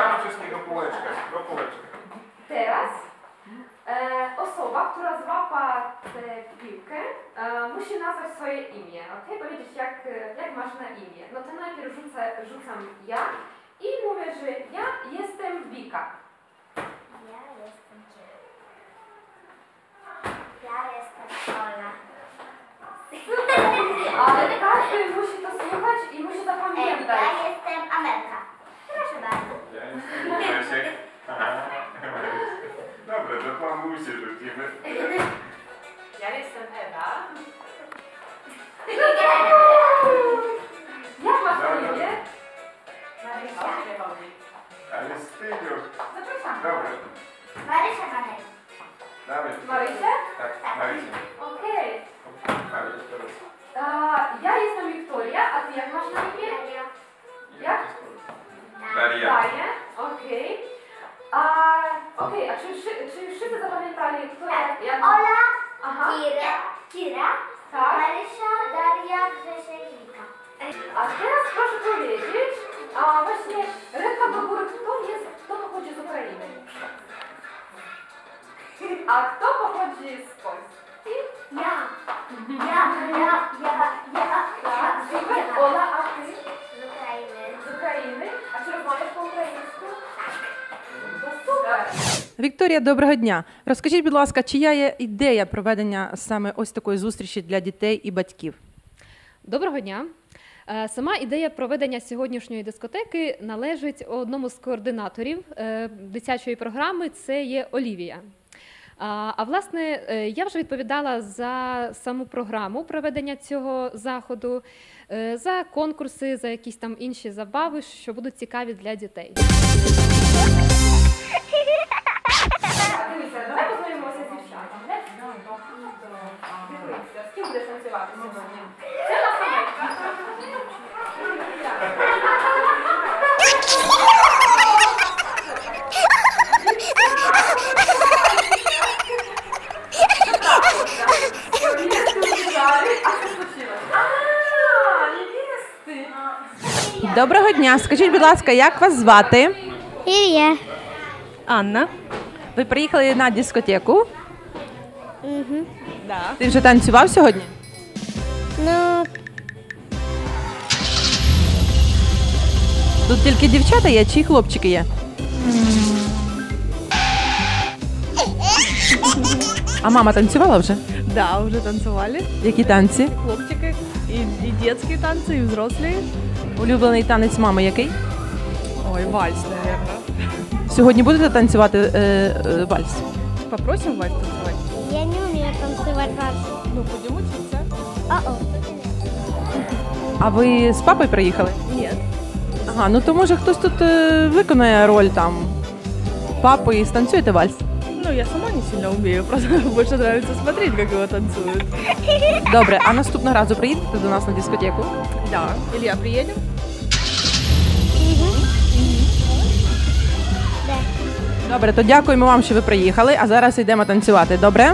Staram wszystkiego do półeczka. Teraz osoba, która złapa tę piłkę, musi nazwać swoje imię, ok? Powiedzieć, jak masz na imię. No to najpierw rzucam ja i mówię, że ja jestem Wika. Ja jestem Kiera. Ja jestem Ola. Ale każdy musi to słuchać i musi zapamiętać. Ja jestem Amelka. Proszę bardzo. Ja jestem Grzesiek. Dobra, to mamusie rzucimy. Ja jestem Ewa. Jak masz na imię? Marysia. Ale stylu. Zapraszam. Dobra, Marysia Manek. dawaj. Marysia? Tak, Marysia. Okej. Marysia, teraz. Ja jestem Wiktoria, a ty jak masz na imię? Jak? Daria. Daria, okej. Okej, a czy wszyscy zapamiętali, kto jak... Ola, Aha, Kira, tak. Marysia, Daria, Grzesiek i Wika. A teraz proszę powiedzieć, właśnie ręka do góry, kto pochodzi z Ukrainy? A kto pochodzi z Polski? Ja. Tak, super. Ola, a ty? Z Ukrainy. Z Ukrainy? A czy rozmawiasz po українську? Так. To super. Вікторія, доброго дня. Розкажіть, будь ласка, чия є ідея проведення саме ось такої зустрічі для дітей і батьків? Доброго дня. Сама ідея проведення сьогоднішньої дискотеки належить одному з координаторів дитячої програми, це є Олівія. А власне, я вже відповідала за саму програму проведення цього заходу, за конкурси, за якісь там інші забави, що будуть цікаві для дітей. Дивіться, давай познайомимося з дівчатами. Дивіться, з ким будеш танцювати сьогодні? Це наша Мелька. Доброго дня. Скажіть, будь ласка, як вас звати? Ілля. Анна. Ви приїхали на дискотеку? Угу. Да. Ти вже танцював сьогодні? Ну, Тут тільки дівчата є чи й хлопчики є? А мама танцювала вже? Да, уже танцевали. Які танці? Хлопчики. И детские танцы, и взрослые. Улюблений танець мами який? Ой, вальс, наверное. Сьогодні будете танцювати вальс? Попросим вальс танцевать? я не вмію танцювати вальс. Ну, будем учиться. А ви з папою приїхали? Нет. Ага, ну то може хтось тут виконає роль там папи і станцюєте вальс? Ну, я сама не сильно умею, просто больше нравится смотреть, как его танцуют. Добре, а наступного разу приїдете до нас на дискотеку? Да. Илья, приедем? Добре, то дякуємо вам, що ви приїхали, а зараз йдемо танцювати. Добре?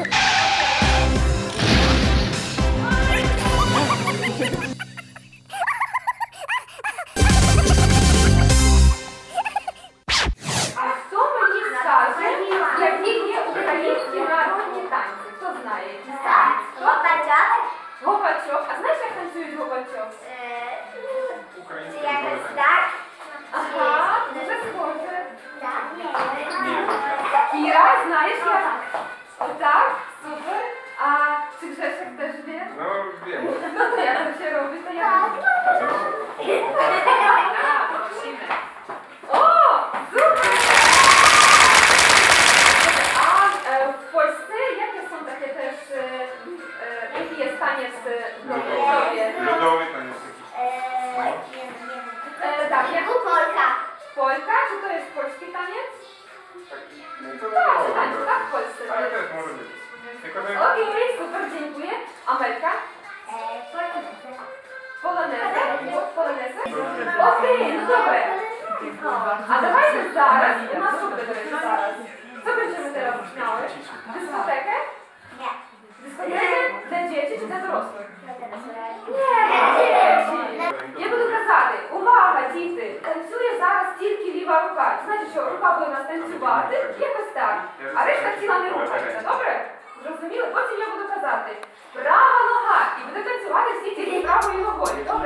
А хто мені скаже, які є українські народні танці? Хто знає? Які танці? Гопачок. Гопачок. А знаєш, як танцюють гопачок? Чи якось так? Ага, дуже схоже. Так. Кіра, знаєш як? Отак? Супер. А чи Гrzesiek теж wie? No wiem. No to jak to się robi, to ja wiem. Prosimy. O, super! A w Polsce jakie są takie też, jaki jest taniec ludowy? Ludowy taniec jakiś. Tak, jak Polka. Polka? Czy to jest polski taniec? No to Tak, wiadomo, tak, tak, w Polsce. Ale też może być. Tylko że... Okej, super, dziękuję. Amelka? Polonezę? Polonezę? Okej, no dobra. A dawajmy zaraz, u nas super to jest zaraz. Co będziemy teraz miały? Dyskotekę? Nie. Dyskotekę dla dzieci czy dla dorosłych? Nie, dla dzieci. Ja będę kazała сказати, увага, діти, танцює зараз тільки ліва рука. Знаєте, що рука буде у нас танцювати, якось так, а решта тіла не рухається, добре? Зрозуміли? Потім я буду казати, права нога, і буде танцювати всі тільки правою ногою, добре?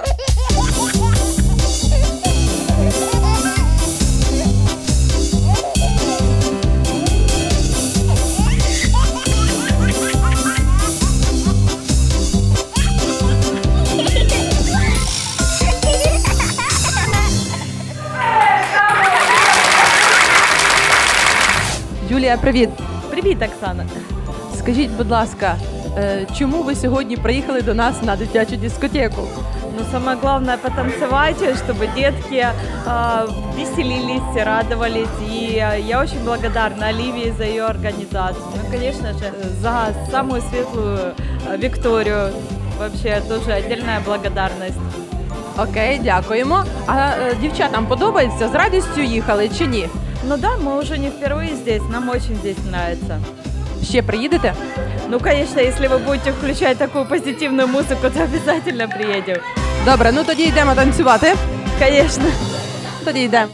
Юлія, привіт. Привет, Оксана. Скажіть, будь ласка, чому ви сьогодні приїхали до нас на дитячу дискотеку? Ну, самое главное потанцевать, чтобы детки веселились, радовались. И я очень благодарна Оливии за ее организацию. Ну, конечно же, за самую светлую Викторию. Вообще, тоже отдельная благодарность. Окей, дякуємо. А дівчатам подобається? З радістю їхали чи ні? Ну да, мы уже не впервые здесь, нам очень здесь нравится. Ще приїдете? Ну, конечно, если вы будете включать такую позитивную музыку, то обязательно приедем. Добре, ну тоді йдемо танцювати. Конечно. Тоді йдемо.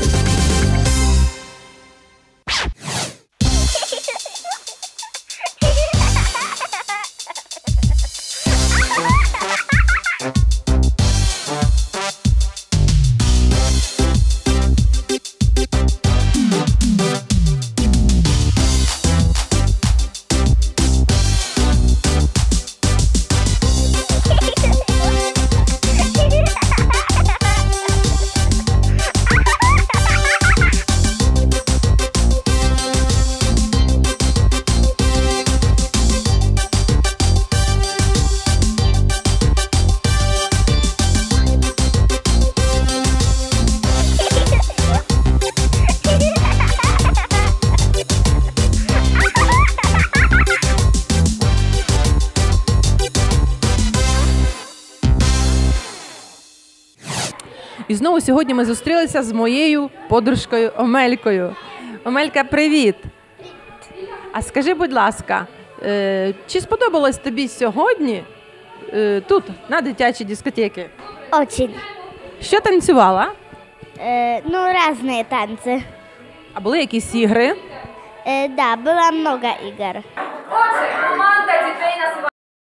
І знову сьогодні ми зустрілися з моєю подружкою Омелькою. Омелька, привіт! А скажи, будь ласка, чи сподобалось тобі сьогодні тут, на дитячій дискотеці? Очень. Що танцювала? Ну, разные танцы. А були якісь ігри? Да, было много игр. Отже, команда дітей називається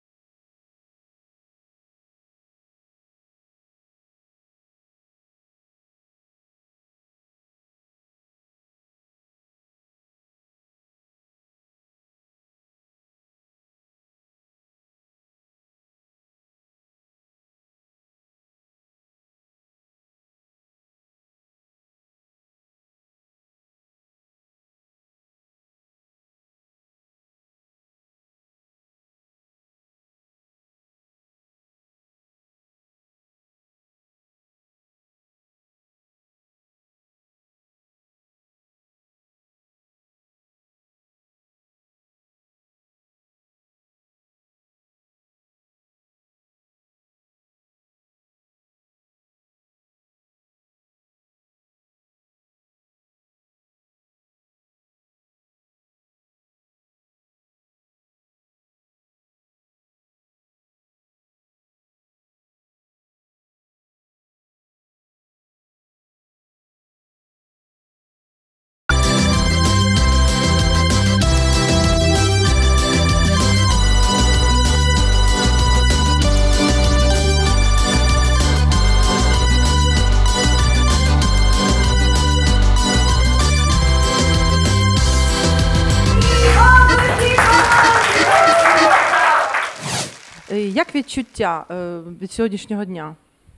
Як відчуття від сьогоднішнього дня?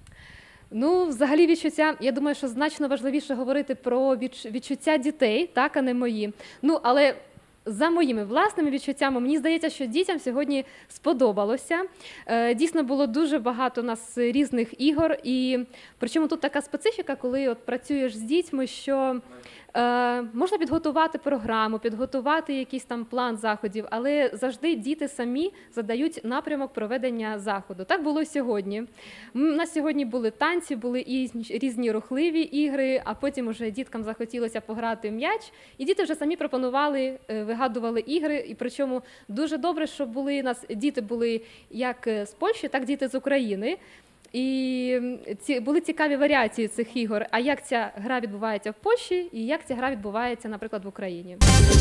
Ну, взагалі відчуття, я думаю, що значно важливіше говорити про відчуття дітей, так, а не мої. Ну, але за моїми власними відчуттями, мені здається, що дітям сьогодні сподобалося. Дійсно, було дуже багато у нас різних ігор, і причому тут така специфіка, коли от працюєш з дітьми, що можна підготувати програму, підготувати якийсь там план заходів, але завжди діти самі задають напрямок проведення заходу. Так було і сьогодні. У нас сьогодні були танці, були і різні рухливі ігри, а потім уже діткам захотілося пограти в м'яч, і діти вже самі пропонували, вигадували ігри, і причому дуже добре, що були у нас діти були як з Польщі, так і діти з України. І були цікаві варіації цих ігор. А як ця гра відбувається в Польщі і як ця гра відбувається, наприклад, в Україні.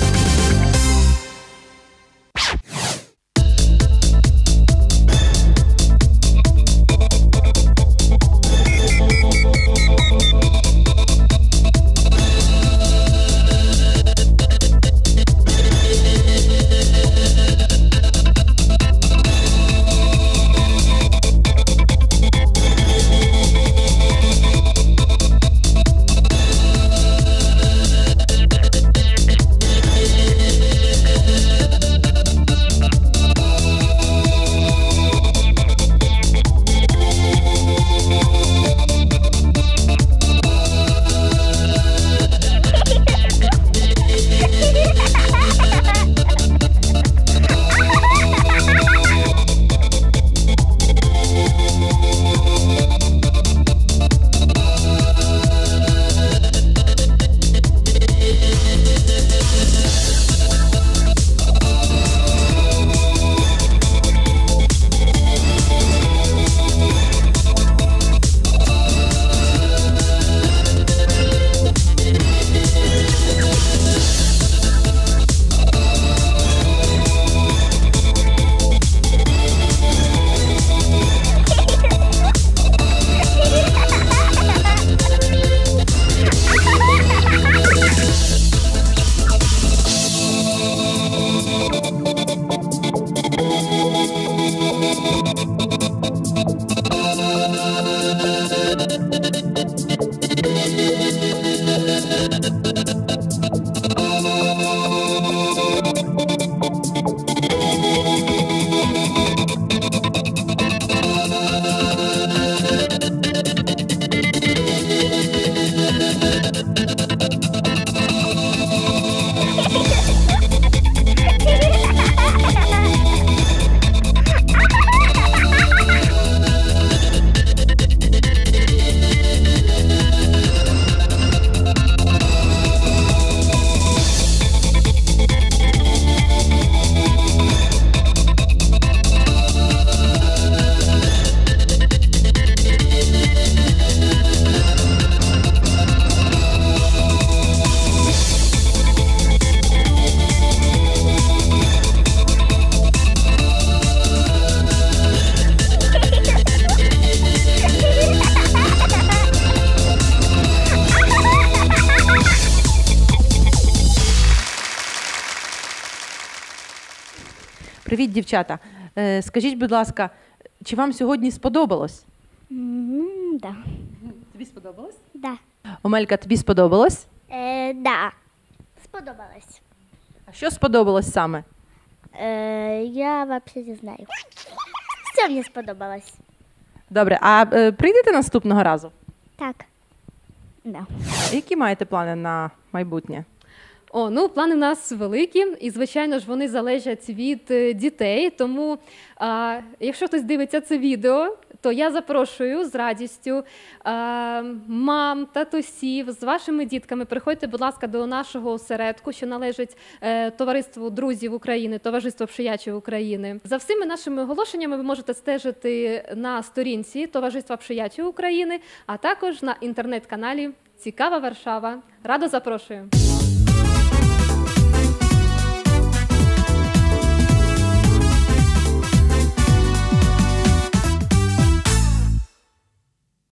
Привіт, дівчата. Скажіть, будь ласка, чи вам сьогодні сподобалось? Да. Тобі сподобалось? Да. Омелька, тобі сподобалось? Да. Сподобалось. А що сподобалось саме? Я вообще не знаю. Все мені сподобалось. Добре, а прийдете наступного разу? Так. Да. Які маєте плани на майбутнє? Ну, плани у нас великі, і, звичайно ж, вони залежать від дітей. Тому, якщо хтось дивиться це відео, то я запрошую з радістю мам, татусів з вашими дітками. Приходьте, будь ласка, до нашого осередку, що належить Товариству друзів України, Товариство Пшиячів України. За всіми нашими оголошеннями ви можете стежити на сторінці Товариства Пшиячів України, а також на інтернет-каналі «Цікава Варшава». Радо запрошую!